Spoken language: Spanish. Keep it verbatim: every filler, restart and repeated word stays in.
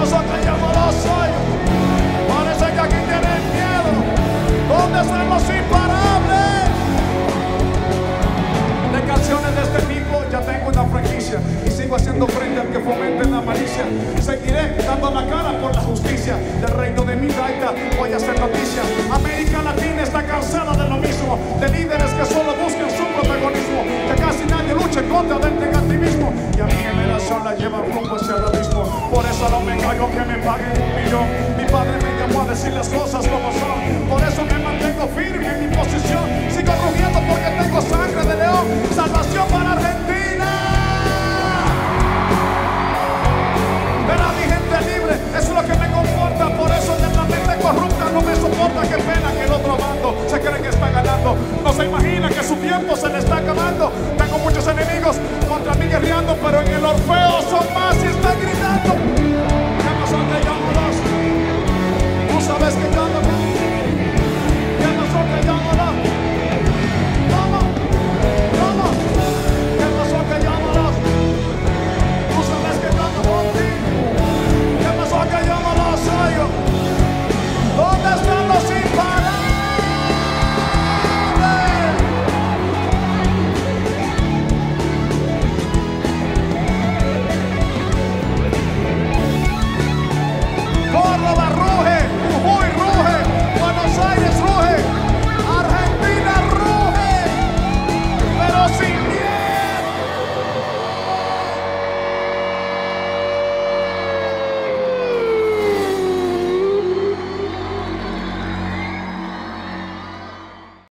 nosotros llamamos hoy. Parece que aquí tienen miedo. ¿Dónde están los imparables? De canciones de este tipo ya tengo una franquicia y sigo haciendo frente al que fomente la malicia. Seguiré dando la cara por la justicia del reino de mi gaita. Voy a hacer noticia. América Latina está cansada de lo mismo, de líderes que solo buscan su protagonismo, que casi nadie lucha en contra del negativismo, y a mi generación la lleva rumbo hacia el abismo. Por eso no me caigo que me paguen un millón. Mi padre me llamó a decir las cosas como son. Por eso me mantengo firme en mi posición. Sigo rugiendo porque tengo sangre de león. Salvación para